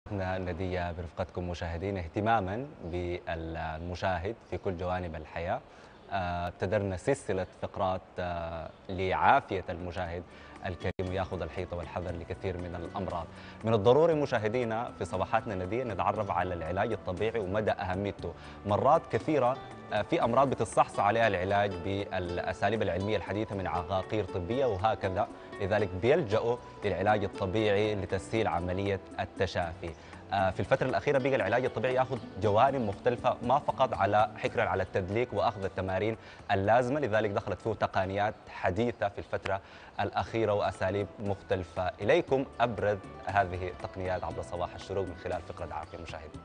ندية برفقتكم مشاهدين اهتماما بالمشاهد في كل جوانب الحياة. ابتدرنا سلسلة فقرات لعافية المشاهد الكريم ياخذ الحيطة والحذر لكثير من الأمراض. من الضروري مشاهدينا في صباحاتنا ندية نتعرف على العلاج الطبيعي ومدى أهميته. مرات كثيرة في أمراض بتصحصح عليها العلاج بالأساليب العلمية الحديثة من عقاقير طبية وهكذا، لذلك بيلجأوا للعلاج الطبيعي لتسهيل عملية التشافي. في الفترة الأخيرة بقى العلاج الطبيعي يأخذ جوانب مختلفة، ما فقط على حكرا على التدليك وأخذ التمارين اللازمة، لذلك دخلت فيه تقنيات حديثة في الفترة الأخيرة وأساليب مختلفة. إليكم أبرز هذه التقنيات عبر صباح الشروق من خلال فقرة عافية مشاهدين.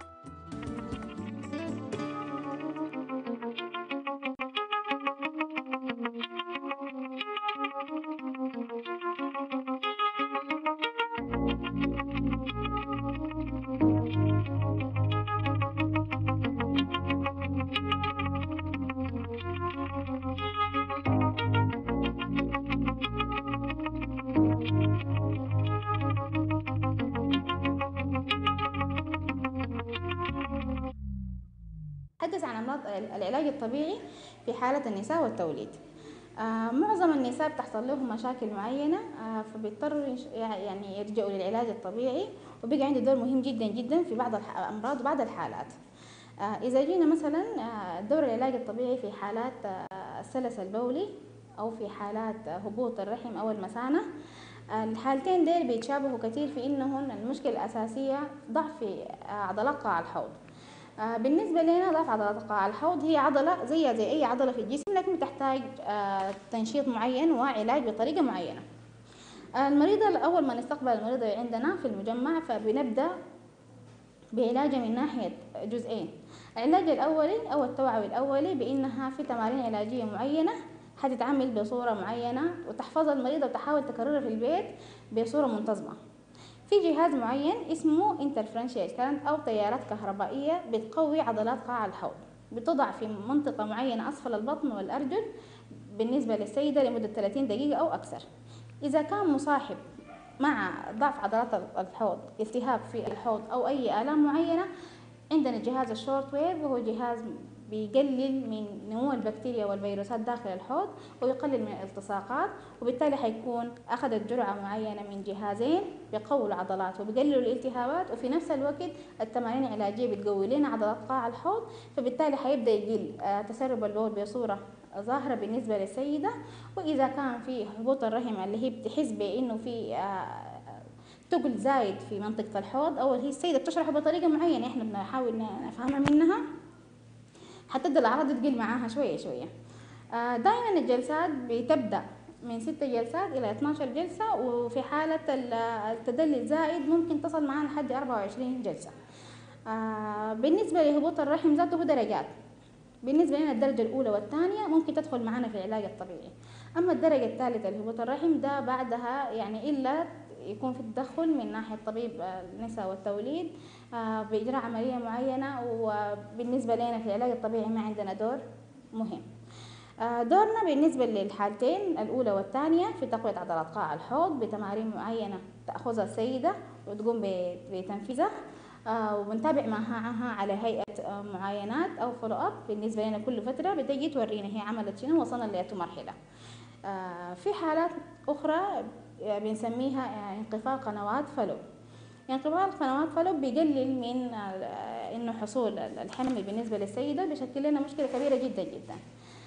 نتحدث عن أمراض العلاج الطبيعي في حالة النساء والتوليد. معظم النساء بتحصل لهم مشاكل معينة، فبيضطروا يعني يلجأوا للعلاج الطبيعي، وبيجي عنده دور مهم جدا جدا في بعض الأمراض وبعض الحالات. إذا جينا مثلا دور العلاج الطبيعي في حالات السلس البولي أو في حالات هبوط الرحم أو المثانة، الحالتين ديل بيتشابهوا كثير في إنهم المشكلة الأساسية ضعف في عضلات قاع الحوض. بالنسبة لنا ضعف عضلات قاع الحوض هي عضلة زيها زي أي عضلة في الجسم، لكن تحتاج تنشيط معين وعلاج بطريقة معينة. المريضة أول ما نستقبل المريضة عندنا في المجمع فبنبدأ بعلاجها من ناحية جزئين. العلاج الأولي أو التوعوي الأولي بأنها في تمارين علاجية معينة حتتعمل بصورة معينة وتحفظها المريضة وتحاول تكررها في البيت بصورة منتظمة. في جهاز معين اسمه انترفرنشال كارنت أو تيارات كهربائية بتقوي عضلات قاع الحوض، بتضع في منطقة معينة أسفل البطن والأرجل بالنسبة للسيدة لمدة 30 دقيقة أو أكثر. إذا كان مصاحب مع ضعف عضلات الحوض التهاب في الحوض أو أي آلام معينة، عندنا جهاز الشورت ويف، وهو جهاز بيقلل من نمو البكتيريا والفيروسات داخل الحوض ويقلل من الالتصاقات، وبالتالي حيكون أخذت جرعة معينة من جهازين بيقووا العضلات وبيقللوا الالتهابات، وفي نفس الوقت التمارين العلاجية بتقوي لنا عضلات قاع الحوض، فبالتالي حيبدأ يقل تسرب البول بصورة ظاهرة بالنسبة للسيدة. وإذا كان في هبوط الرحم اللي هي بتحس بأنه في ثقل زايد في منطقة الحوض أو هي السيدة بتشرح بطريقة معينة إحنا بنحاول نفهمها منها، حتبدأ الأعراض تقل معاها شوية شوية. دائما الجلسات بتبدأ من 6 جلسات إلى 12 جلسة، وفي حالة التدلي الزائد ممكن تصل معانا لحد 24 جلسة. بالنسبة لهبوط الرحم ذاته درجات، بالنسبة لنا الدرجة الأولى والثانية ممكن تدخل معنا في العلاج الطبيعي، أما الدرجة الثالثة لهبوط الرحم ده بعدها يعني إلا يكون في تدخل من ناحية طبيب النساء والتوليد بإجراء عملية معينة، وبالنسبة لنا في العلاج الطبيعي ما عندنا دور مهم. دورنا بالنسبة للحالتين الأولى والثانية في تقوية عضلات قاع الحوض بتمارين معينة تأخذها السيدة وتقوم بتنفيذها، وبنتابع معها على هيئة معاينات أو فولو أب بالنسبة لنا كل فترة بتجي تورينا هي عملت شنو وصلنا لأي مرحلة. في حالات أخرى بنسميها انقفال قنوات فالوب. انقفال قنوات فالوب بيقلل من إنه حصول الحمل بالنسبة للسيدة، بيشكل لنا مشكلة كبيرة جدا جدا.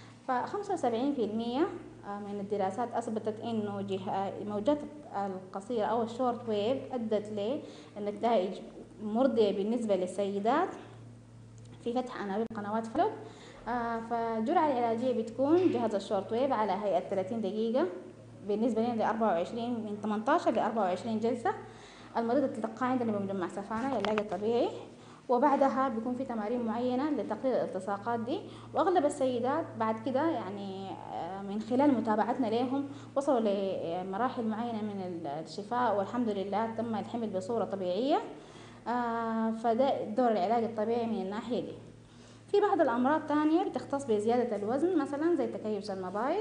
ف75% من الدراسات أثبتت إنه موجات القصيرة أو الشورت ويف أدت لنتائج مرضية بالنسبة للسيدات في فتح أنابيب قنوات فالوب. فالجرعة العلاجية بتكون جهاز الشورت ويف على هيئة 30 دقيقة بالنسبة لنا ل 24 من 18 ل 24 جلسة. المريضة تلقى عندنا بمجمع سفانة للعلاج الطبيعي، وبعدها بيكون في تمارين معينة لتقليل الالتصاقات دي. وأغلب السيدات بعد كده يعني من خلال متابعتنا لهم وصلوا لمراحل معينة من الشفاء، والحمد لله تم الحمل بصورة طبيعية. فده دور العلاج الطبيعي من الناحية دي. في بعض الأمراض تانية بتختص بزيادة الوزن مثلا زي تكيس المبايض،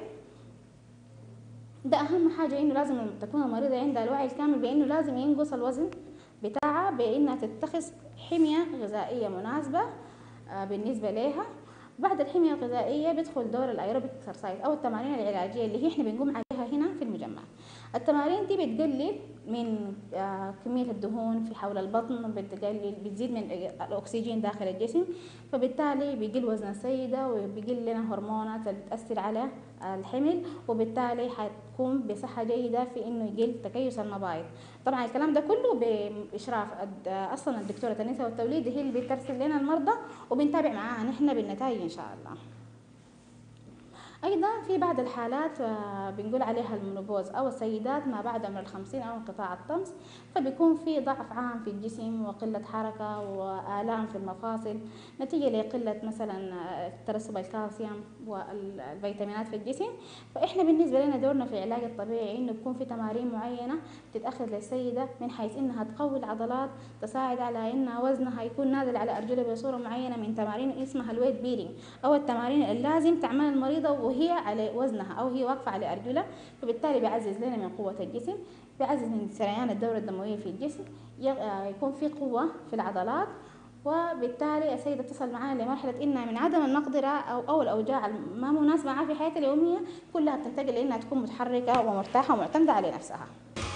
ده أهم حاجة إنه لازم تكون المريضة عندها الوعي الكامل بإنه لازم ينقص الوزن بتاعها بانها تتخذ حميه غذائيه مناسبه بالنسبه لها. بعد الحميه الغذائيه بيدخل دور الايروبيك اكسرسايز او التمارين العلاجيه اللي هي احنا بنقوم عليها هنا في المجمع. التمارين دي بتقلل من كميه الدهون في حول البطن، بتزيد من الاكسجين داخل الجسم، فبالتالي بيقل وزن السيده وبيقل لنا هرمونات اللي بتاثر على الحمل، وبالتالي حتكون بصحه جيده في انه يقل تكيس المبايض. طبعا الكلام ده كله باشراف اصلا الدكتوره النساء والتوليد، هي اللي بترسل لنا المرضى وبنتابع معاها نحن بالنتائج ان شاء الله. ايضا في بعض الحالات بنقول عليها المنوبوز او السيدات ما بعد عمر ال50 او انقطاع الطمس، فبيكون في ضعف عام في الجسم وقله حركه والام في المفاصل نتيجه لقله مثلا ترسب الكالسيوم والفيتامينات في الجسم. فاحنا بالنسبه لنا دورنا في العلاج الطبيعي انه بيكون في تمارين معينه تتاخذ للسيده من حيث انها تقوي العضلات، تساعد على ان وزنها يكون نازل على ارجلها بصوره معينه، من تمارين اسمها الويت بيرنج او التمارين اللي لازم تعمل المريضه وهي على وزنها او هي واقفه على ارجلها، فبالتالي بيعزز لنا من قوه الجسم، بيعزز من سريان الدوره الدمويه في الجسم، يكون في قوه في العضلات، وبالتالي السيده تصل معانا لمرحله انها من عدم المقدره او الاوجاع ما مناسبه معها في حياتها اليوميه كلها بتنتقل لانها تكون متحركه ومرتاحه ومعتمده على نفسها.